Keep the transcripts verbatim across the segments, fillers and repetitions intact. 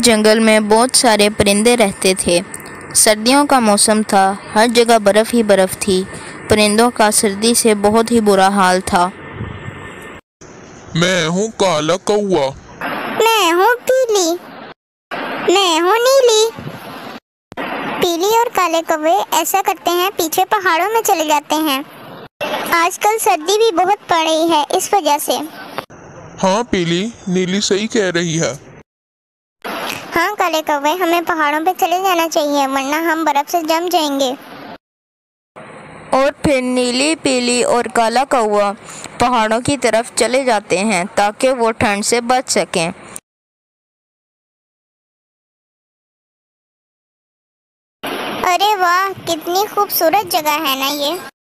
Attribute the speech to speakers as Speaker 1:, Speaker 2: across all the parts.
Speaker 1: जंगल में बहुत सारे परिंदे रहते थे। सर्दियों का मौसम था, हर जगह बर्फ़ ही बर्फ़ थी। परिंदों का सर्दी से बहुत ही बुरा हाल था।
Speaker 2: मैं हूँ काला कौवा।
Speaker 3: मैं हूँ पीली। मैं हूँ नीली। पीली और काले कौवे ऐसा करते हैं, पीछे पहाड़ों में चले जाते हैं। आजकल सर्दी भी बहुत पड़ रही है, इस वजह से।
Speaker 2: हाँ पीली, नीली सही कह रही है।
Speaker 3: हाँ काले कौवे, हमें पहाड़ों पे चले जाना चाहिए, वरना हम बर्फ से जम जाएंगे।
Speaker 1: और फिर नीली, पीली और काला कौवा पहाड़ों की तरफ चले जाते हैं ताकि वो ठंड से बच सकें।
Speaker 3: अरे वाह, कितनी खूबसूरत जगह है ना ये।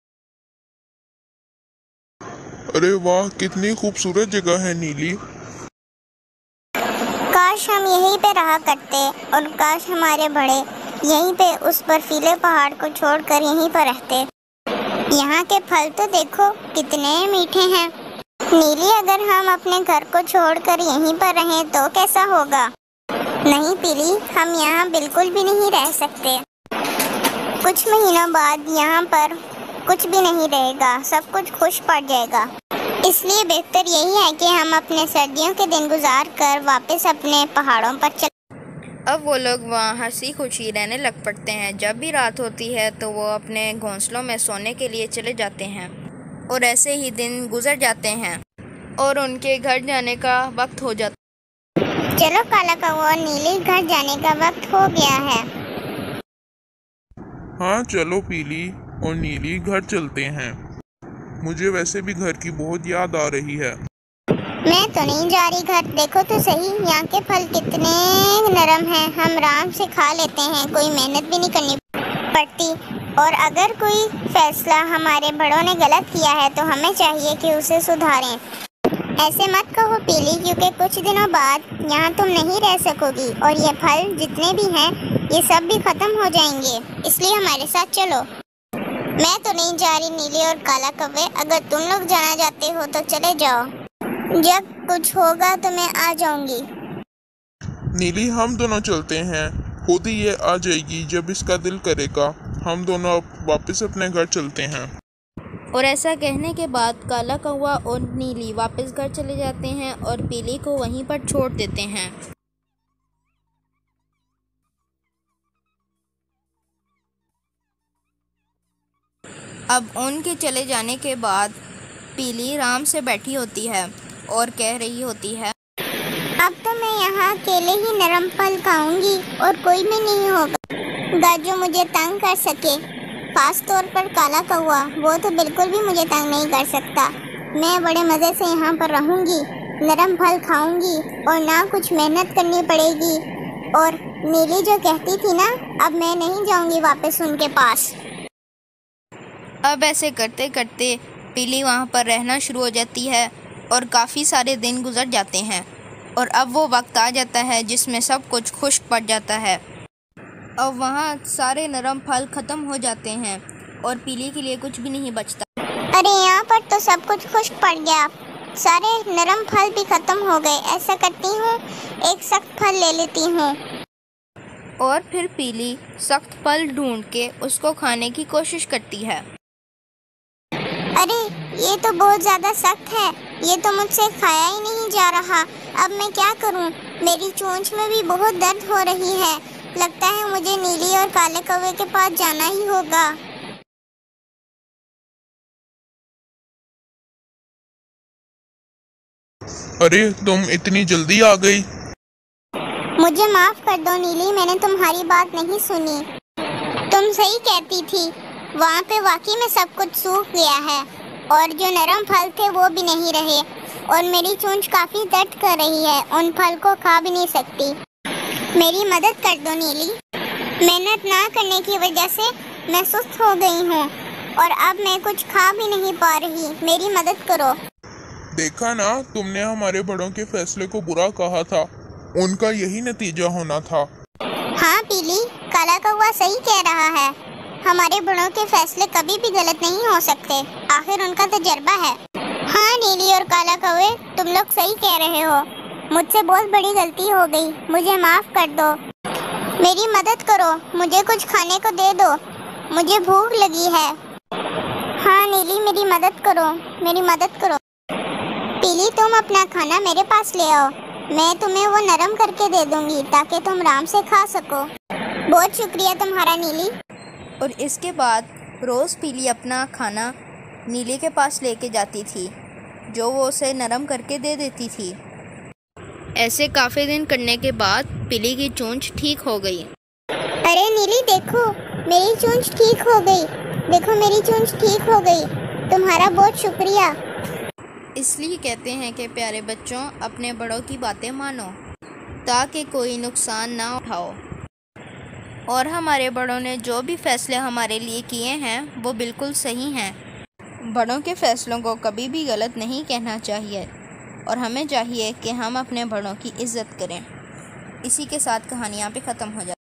Speaker 2: अरे वाह, कितनी खूबसूरत जगह है नीली।
Speaker 3: काश हम यहीं पे रहा करते और काश हमारे बड़े यहीं पे उस बर्फीले पहाड़ को छोड़कर यहीं पर रहते। यहाँ के फल तो देखो कितने मीठे हैं। नीली, अगर हम अपने घर को छोड़कर यहीं पर रहें तो कैसा होगा? नहीं पीली, हम यहाँ बिल्कुल भी नहीं रह सकते। कुछ महीनों बाद यहाँ पर कुछ भी नहीं रहेगा, सब कुछ खुश पड़ जाएगा। इसलिए बेहतर यही है कि हम अपने सर्दियों के दिन गुजार कर वापस अपने पहाड़ों पर चल।
Speaker 1: अब वो लोग वहाँ हंसी खुशी रहने लग पड़ते हैं। जब भी रात होती है तो वो अपने घोंसलों में सोने के लिए चले जाते हैं और ऐसे ही दिन गुजर जाते हैं और उनके घर जाने का वक्त हो जाता है।
Speaker 3: चलो काला कौवा और नीली, घर जाने का वक्त हो गया है।
Speaker 2: हाँ चलो पीली और नीली, घर चलते हैं। मुझे वैसे भी घर की बहुत याद आ रही है।
Speaker 3: मैं तो नहीं जा रही घर, देखो तो सही यहाँ के फल कितने नरम हैं, हम आराम से खा लेते हैं, कोई मेहनत भी नहीं करनी पड़ती। और अगर कोई फैसला हमारे बड़ों ने गलत किया है तो हमें चाहिए कि उसे सुधारें। ऐसे मत कहो पीली, क्योंकि कुछ दिनों बाद यहाँ तुम नहीं रह सकोगी और ये फल जितने भी हैं ये सब भी खत्म हो जाएंगे, इसलिए हमारे साथ चलो। मैं तो नहीं जा रही नीली और काला कौवे, अगर तुम लोग जाना चाहते हो तो चले जाओ, जब कुछ होगा तो मैं आ जाऊंगी।
Speaker 2: नीली, हम दोनों चलते हैं, खुद ही ये आ जाएगी जब इसका दिल करेगा। हम दोनों अब वापस अपने घर चलते हैं।
Speaker 1: और ऐसा कहने के बाद काला कौवा और नीली वापस घर चले जाते हैं और पीली को वहीं पर छोड़ देते हैं। अब उनके चले जाने के बाद पीली आराम से बैठी होती है और कह रही होती है,
Speaker 3: अब तो मैं यहाँ अकेले ही नरम फल खाऊंगी और कोई भी नहीं होगा जो मुझे तंग कर सके। खास तौर पर काला कौवा, वो तो बिल्कुल भी मुझे तंग नहीं कर सकता। मैं बड़े मज़े से यहाँ पर रहूँगी, नरम फल खाऊंगी और ना कुछ मेहनत करनी पड़ेगी। और नीली जो कहती थी ना, अब मैं नहीं जाऊँगी वापस उनके पास।
Speaker 1: अब ऐसे करते करते पीली वहाँ पर रहना शुरू हो जाती है और काफ़ी सारे दिन गुजर जाते हैं और अब वो वक्त आ जाता है जिसमें सब कुछ खुश्क पड़ जाता है। अब वहाँ सारे नरम फल ख़त्म हो जाते हैं और पीली के लिए कुछ भी नहीं बचता।
Speaker 3: अरे यहाँ पर तो सब कुछ खुश्क पड़ गया, सारे नरम फल भी ख़त्म हो गए। ऐसा करती हूँ, एक सख्त फल ले लेती हूँ।
Speaker 1: और फिर पीली सख्त फल ढूंढ के उसको खाने की कोशिश करती है।
Speaker 3: अरे ये तो बहुत ज़्यादा सख्त है, ये तो मुझसे खाया ही नहीं जा रहा। अब मैं क्या करूं? मेरी चोंच में भी बहुत दर्द हो रही है। लगता है मुझे नीली और काले कौवे के पास जाना ही होगा।
Speaker 2: अरे तुम इतनी जल्दी आ गई।
Speaker 3: मुझे माफ़ कर दो नीली, मैंने तुम्हारी बात नहीं सुनी। तुम सही कहती थी, वहाँ पे वाकई में सब कुछ सूख गया है और जो नरम फल थे वो भी नहीं रहे और मेरी चोंच काफ़ी दर्द कर रही है, उन फल को खा भी नहीं सकती। मेरी मदद कर दो नीली। मेहनत ना करने की वजह से मैं सुस्त हो गई हूँ और अब मैं कुछ खा भी नहीं पा रही, मेरी मदद करो।
Speaker 2: देखा ना, तुमने हमारे बड़ों के फैसले को बुरा कहा था, उनका यही नतीजा होना था।
Speaker 3: हाँ पीली, काला कौवा सही कह रहा है, हमारे बड़ों के फैसले कभी भी गलत नहीं हो सकते, आखिर उनका तजर्बा है। हाँ नीली और काला कौवे, तुम लोग सही कह रहे हो, मुझसे बहुत बड़ी गलती हो गई, मुझे माफ़ कर दो। मेरी मदद करो, मुझे कुछ खाने को दे दो, मुझे भूख लगी है। हाँ नीली, मेरी मदद करो, मेरी मदद करो। पीली, तुम अपना खाना मेरे पास ले आओ, मैं तुम्हें वो नरम करके दे दूंगी ताकि तुम आराम से खा सको। बहुत शुक्रिया तुम्हारा नीली।
Speaker 1: और इसके बाद रोज़ पीली अपना खाना नीली के पास लेके जाती थी, जो वो उसे नरम करके दे देती थी। ऐसे काफ़ी दिन करने के बाद पीली की चोंच ठीक हो गई।
Speaker 3: अरे नीली देखो, मेरी चोंच ठीक हो गई, देखो मेरी चोंच ठीक हो गई, तुम्हारा बहुत शुक्रिया।
Speaker 1: इसलिए कहते हैं कि प्यारे बच्चों, अपने बड़ों की बातें मानो ताकि कोई नुकसान ना उठाओ। और हमारे बड़ों ने जो भी फैसले हमारे लिए किए हैं वो बिल्कुल सही हैं। बड़ों के फैसलों को कभी भी गलत नहीं कहना चाहिए और हमें चाहिए कि हम अपने बड़ों की इज़्ज़त करें। इसी के साथ कहानी यहाँ पे ख़त्म हो जाए।